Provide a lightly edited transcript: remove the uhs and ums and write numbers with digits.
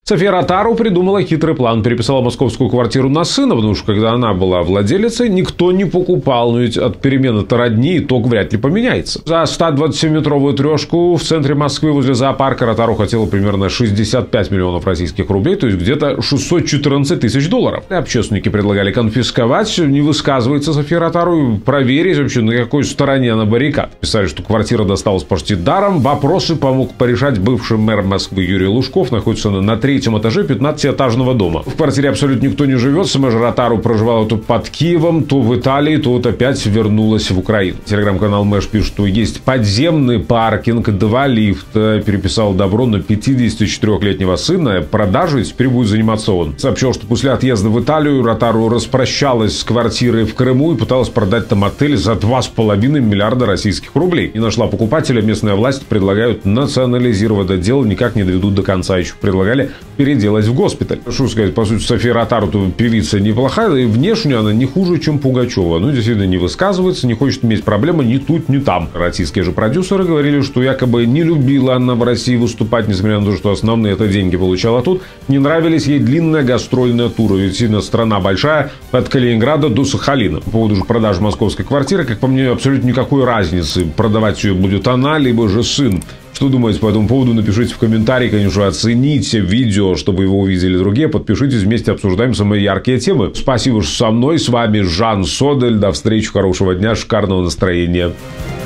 София Ротару придумала хитрый план. Переписала московскую квартиру на сына, потому что когда она была владелицей, никто не покупал. Но ведь от перемены-то родни итог вряд ли поменяется. За 120-метровую трешку в центре Москвы возле зоопарка Ротару хотела примерно 65 миллионов российских рублей, то есть где-то 614 тысяч долларов. Общественники предлагали конфисковать. Не высказывается София Ротару. Проверить вообще, на какой стороне она баррикад. Писали, что квартира досталась почти даром. Вопросы помог порешать бывший мэр Москвы Юрий Лужков. Находится на третьем этаже 15-этажного дома. В квартире абсолютно никто не живет. Сама же Ротару проживала то под Киевом, то в Италии, то вот опять вернулась в Украину. Телеграм-канал Мэш пишет, что есть подземный паркинг, 2 лифта. Переписал добро на 54-летнего сына. Продажей теперь будет заниматься он. Сообщил, что после отъезда в Италию Ротару распрощалась с квартирой в Крыму и пыталась продать там отель за 2,5 миллиарда российских рублей. Не нашла покупателя. Местная власть предлагают национализировать это дело. Никак не доведут до конца. Еще предлагали переделать в госпиталь. Что сказать, по сути, София Ротару певица неплохая, и внешне она не хуже, чем Пугачева. Ну, действительно, не высказывается, не хочет иметь проблемы ни тут, ни там. Российские же продюсеры говорили, что якобы не любила она в России выступать, несмотря на то, что основные это деньги получала тут. Не нравились ей длинная гастрольная тура, ведь сильно страна большая, от Калининграда до Сахалина. По поводу же продажи московской квартиры, как по мне, абсолютно никакой разницы. Продавать ее будет она, либо же сын. Что думаете по этому поводу, напишите в комментарии, конечно, оцените видео, чтобы его увидели другие, подпишитесь, вместе обсуждаем самые яркие темы. Спасибо, что со мной, с вами Жан Содель, до встречи, хорошего дня, шикарного настроения.